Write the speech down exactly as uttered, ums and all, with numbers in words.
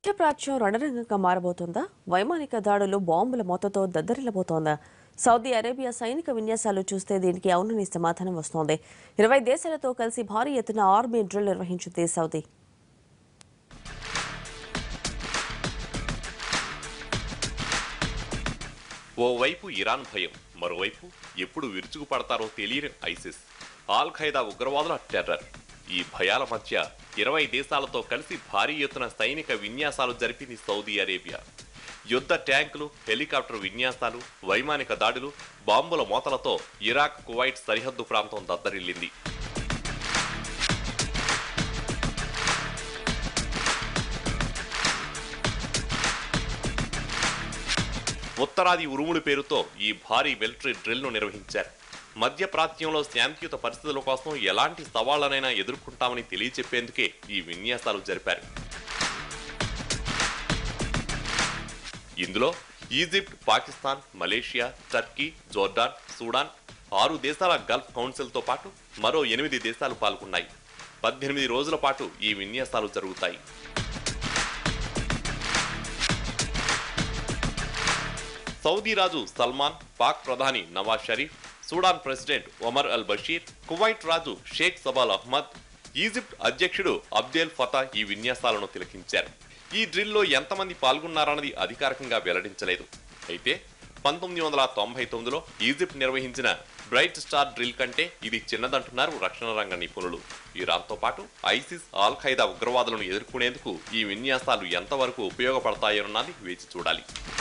మధ్యప్రాచ్యం రణరంగంగా మారబోతోందా? వైమానిక దాడులు బాంబుల మోతతో దద్దరిల్లబోతోందా? సౌదీ అరేబియా సైనిక విన్యాసాలు చూస్తే దీనికి అవునని సమాధానం వస్తోంది. ఇరవై దేశాలతో కలిసి భారీ ఎత్తున ఆర్మీ డ్రిల్ నిర్వహించింది సౌదీ. ఓవైపు ఇరాన్ భయం, మరోవైపు ఎప్పుడు విరుచుకు పడతారో తెలియని ఐసిస్, ఆల్ ఖైదా ఉగ్రవాదుల టెర్రర్. ఈ భయాల మధ్య ఇరవై దేశాలతో కలిసి భారీ ఎత్తున సైనిక విన్యాసాలు జరిపింది సౌదీ అరేబియా. యుద్ధ ట్యాంకులు, హెలికాప్టర్ విన్యాసాలు, వైమానిక దాడులు, బాంబుల మోతలతో ఇరాక్, కువైట్ సరిహద్దు ప్రాంతం దద్దరిల్లింది. ఉత్తరాది ఉరుములు పేరుతో ఈ భారీ మిలిటరీ డ్రిల్ ను నిర్వహించారు. మధ్య ప్రాంతంలో శాంతియుత పరిస్థితుల కోసం ఎలాంటి సవాళ్లనైనా ఎదుర్కొంటామని తెలియచెప్పేందుకే ఈ విన్యాసాలు జరిపారు. ఇందులో Egypt, Pakistan, Malaysia, Turkey, Jordan, Sudan, ఆరు దేశాల గల్ఫ్ కౌన్సిల్ తో పాటు మరో ఎనిమిది దేశాలు పాల్గొన్నాయి. పద్దెనిమిది రోజుల పాటు ఈ విన్యాసాలు జరుగుతాయి. సౌదీ రాజు సల్మాన్, పాక్ ప్రధాని Nawaz Sharif, Sudan president Omar al Bashir, Kuwait రాజు షేక్ సబాల్ అహ్మద్, ఈజిప్ట్ అధ్యక్షుడు అబ్దెల్ ఫతా ఈ విన్యాసాలను తిలకించారు. ఈ డ్రిల్లో ఎంతమంది పాల్గొన్నారన్నది అధికారికంగా వెల్లడించలేదు. అయితే పంతొమ్మిది వందల తొంభై తొమ్మిదిలో ఈజిప్ట్ నిర్వహించిన బ్రైట్ స్టార్ డ్రిల్ కంటే ఇది చిన్నదంటున్నారు రక్షణ రంగ నిపుణులు. ఇరాన్తో పాటు ఐసిస్, ఆల్ ఖైదా ఉగ్రవాదులను ఎదుర్కొనేందుకు ఈ విన్యాసాలు ఎంతవరకు ఉపయోగపడతాయోన్నది వేచి చూడాలి.